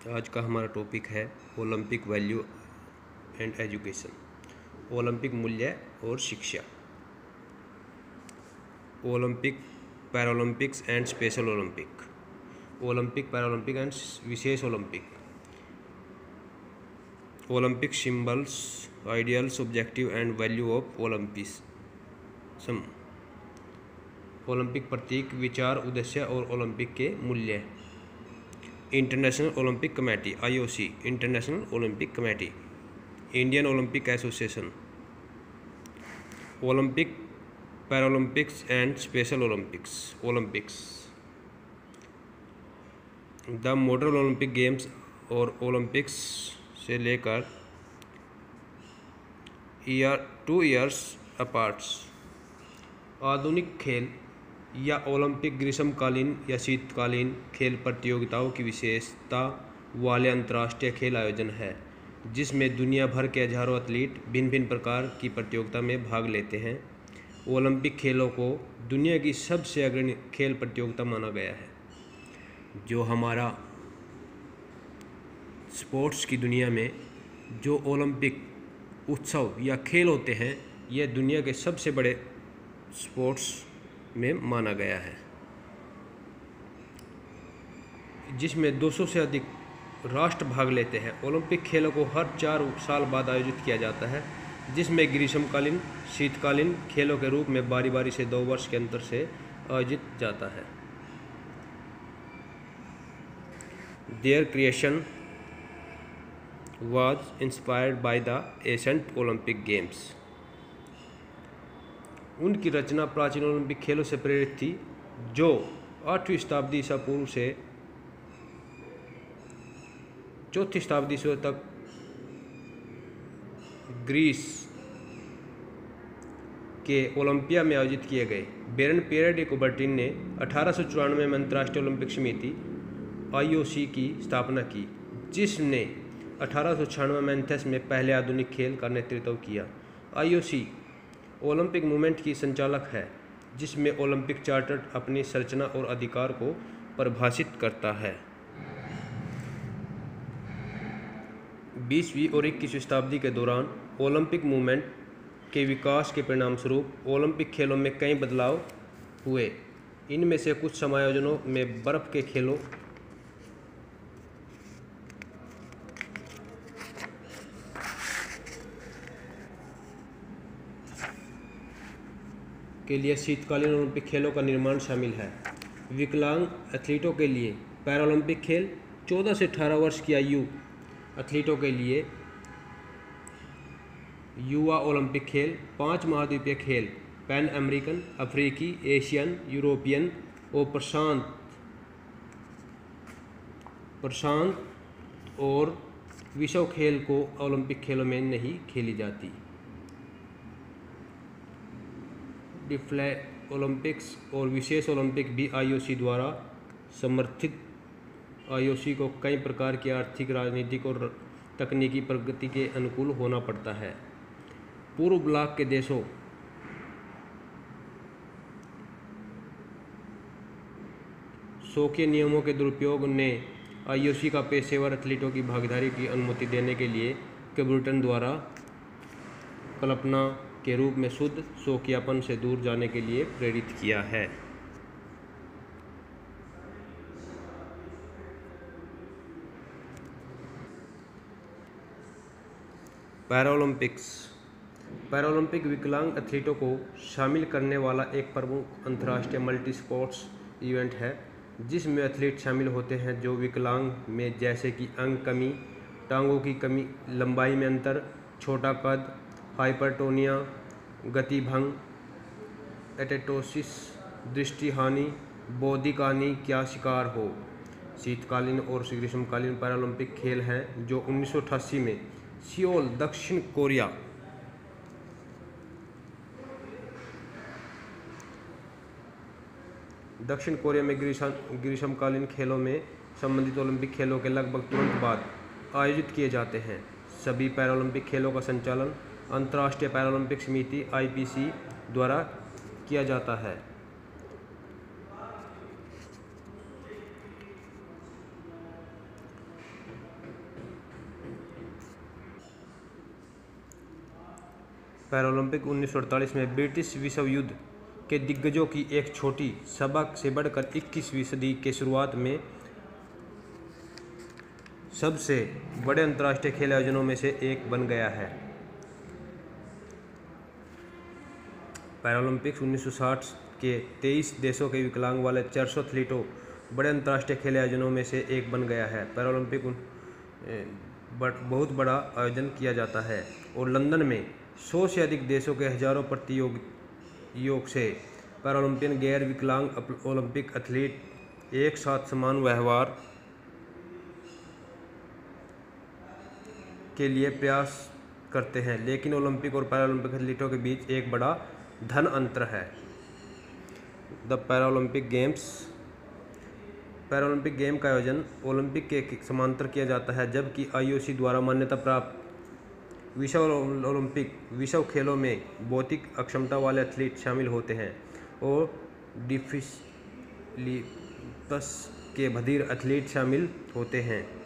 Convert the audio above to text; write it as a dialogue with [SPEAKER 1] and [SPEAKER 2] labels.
[SPEAKER 1] आज का हमारा टॉपिक है Olympic value and education, Olympic मूल्य और शिक्षा। Olympic, Paralympics and special Olympic, Olympic, Paralympic and विशेष Olympic. Olympic symbols, ideals, objective and value of Olympism. Olympic प्रतीक, विचार, उद्देश्य और ओलंपिक के मूल्य। International Olympic Committee (IOC), International Olympic Committee. Indian Olympic Association. Olympic, Paralympics and special Olympics. The modern Olympic games और Olympics से लेकर 2 years apart. आधुनिक खेल या ओलंपिक ग्रीष्मकालीन या शीतकालीन खेल प्रतियोगिताओं की विशेषता वाले अंतर्राष्ट्रीय खेल आयोजन है जिसमें दुनिया भर के हजारों एथलीट भिन्न भिन्न प्रकार की प्रतियोगिता में भाग लेते हैं। ओलंपिक खेलों को दुनिया की सबसे अग्रणी खेल प्रतियोगिता माना गया है। जो हमारा स्पोर्ट्स की दुनिया में जो ओलंपिक उत्सव या खेल होते हैं, यह दुनिया के सबसे बड़े स्पोर्ट्स में माना गया है, जिसमें 200 से अधिक राष्ट्र भाग लेते हैं। ओलंपिक खेलों को हर 4 साल बाद आयोजित किया जाता है, जिसमें ग्रीष्मकालीन, शीतकालीन खेलों के रूप में बारी बारी से 2 वर्ष के अंतर से आयोजित जाता है। Their creation was inspired by the ancient Olympic Games। उनकी रचना प्राचीन ओलंपिक खेलों से प्रेरित थी, जो 8वीं शताब्दी ईसा पूर्व से 4वीं शताब्दी ईसा तक ग्रीस के ओलंपिया में आयोजित किए गए। बेरन पियरे डी कुबर्टिन ने 1894 में अंतर्राष्ट्रीय ओलंपिक समिति (IOC) की स्थापना की, जिसने 1896 में एथेंस में पहले आधुनिक खेल का नेतृत्व किया। IOC ओलंपिक मूवमेंट की संचालक है, जिसमें ओलंपिक चार्टर अपनी संरचना और अधिकार को परिभाषित करता है। 20वीं और 21वीं शताब्दी के दौरान ओलंपिक मूवमेंट के विकास के परिणामस्वरूप ओलंपिक खेलों में कई बदलाव हुए। इनमें से कुछ समायोजनों में बर्फ के खेलों के लिए शीतकालीन ओलंपिक खेलों का निर्माण शामिल है। विकलांग एथलीटों के लिए पैरालंपिक खेल, 14 से 18 वर्ष की आयु एथलीटों के लिए युवा ओलंपिक खेल, 5 महाद्वीपीय खेल, पैन अमेरिकन, अफ्रीकी, एशियन, यूरोपियन और प्रशांत और विश्व खेल को ओलंपिक खेलों में नहीं खेली जाती। डिफले ओलंपिक्स और विशेष ओलंपिक भी IOC द्वारा समर्थित। IOC को कई प्रकार की आर्थिक, राजनीतिक और तकनीकी प्रगति के अनुकूल होना पड़ता है। पूर्व ब्लॉक के देशों शौकिया नियमों के दुरुपयोग ने IOC का पेशेवर एथलीटों की भागीदारी की अनुमति देने के लिए कुबर्टिन द्वारा कल्पना के रूप में शुद्ध शौकियापन से दूर जाने के लिए प्रेरित किया है। पैरालंपिक्स। पैरालंपिक विकलांग एथलीटों को शामिल करने वाला एक प्रमुख अंतर्राष्ट्रीय मल्टी स्पोर्ट्स इवेंट है, जिसमें एथलीट शामिल होते हैं जो विकलांग में जैसे कि अंग कमी, टांगों की कमी, लंबाई में अंतर, छोटा कद, हाइपरटोनिया, गति भंग, एटेटोसिस, दृष्टि हानि, बौद्धिक हानि का शिकार हो। शीतकालीन और ग्रीष्मकालीन पैरालंपिक खेल हैं जो 1988 में सियोल, दक्षिण कोरिया में ग्रीष्मकालीन खेलों में संबंधित ओलंपिक खेलों के लगभग तुरंत बाद आयोजित किए जाते हैं। सभी पैरालंपिक खेलों का संचालन अंतर्राष्ट्रीय पैरालंपिक समिति (IPC) द्वारा किया जाता है। पैरालंपिक 1948 में ब्रिटिश विश्व युद्ध के दिग्गजों की एक छोटी सभा से बढ़कर 21वीं सदी के शुरुआत में सबसे बड़े अंतर्राष्ट्रीय खेल आयोजनों में से एक बन गया है। पैरालंपिक्स 1960 के 23 देशों के विकलांग वाले 400 एथलीटों बड़े अंतर्राष्ट्रीय खेल आयोजनों में से एक बन गया है। पैरालंपिक बहुत बड़ा आयोजन किया जाता है और लंदन में 100 से अधिक देशों के हजारों प्रतियोगियों से पैरालंपियन गैर विकलांग ओलंपिक एथलीट एक साथ समान व्यवहार के लिए प्रयास करते हैं, लेकिन ओलंपिक और पैरालंपिक एथलीटों के बीच एक बड़ा धन अंतर है। The Paralympic games. Paralympic game का आयोजन ओलंपिक के समांतर किया जाता है, जबकि आईओसी द्वारा मान्यता प्राप्त विश्व खेलों में भौतिक अक्षमता वाले एथलीट शामिल होते हैं और डिफिकल्टीज के बधिर एथलीट शामिल होते हैं।